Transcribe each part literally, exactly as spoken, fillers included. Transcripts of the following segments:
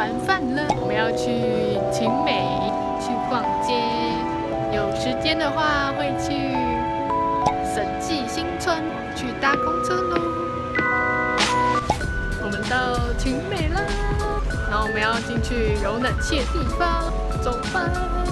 完饭了，我们要去晴美去逛街。有时间的话会去审计新村去搭公车喽。我们到晴美了，然后我们要进去有冷气的地方，走吧。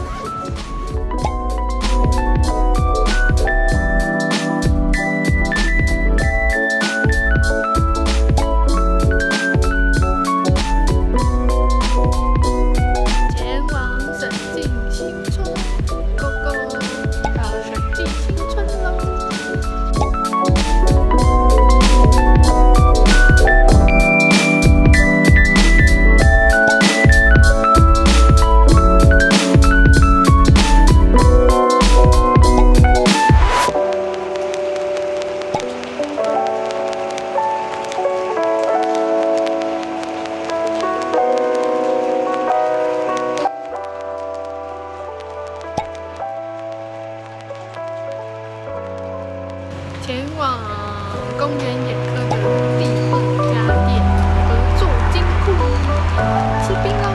前往公园眼科的第一家店合作金库，吃冰喽！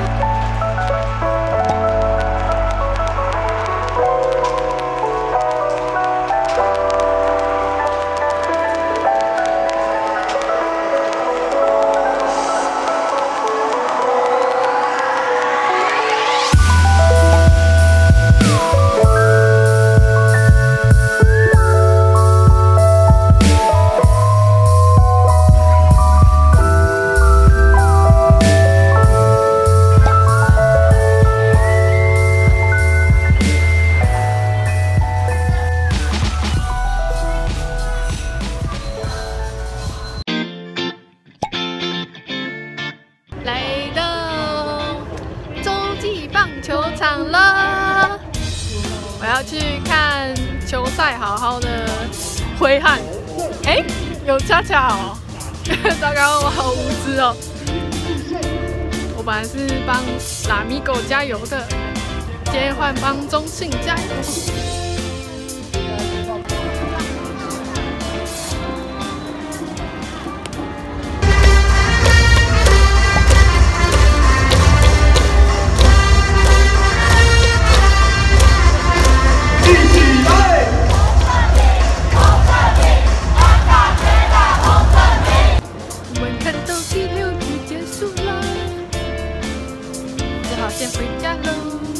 来到洲际棒球场了，我要去看球赛，好好的挥汗。哎，有恰恰哦，糟糕，我好无知哦。我本来是帮拉米狗加油的，今天换帮中信加油。 先回家喽。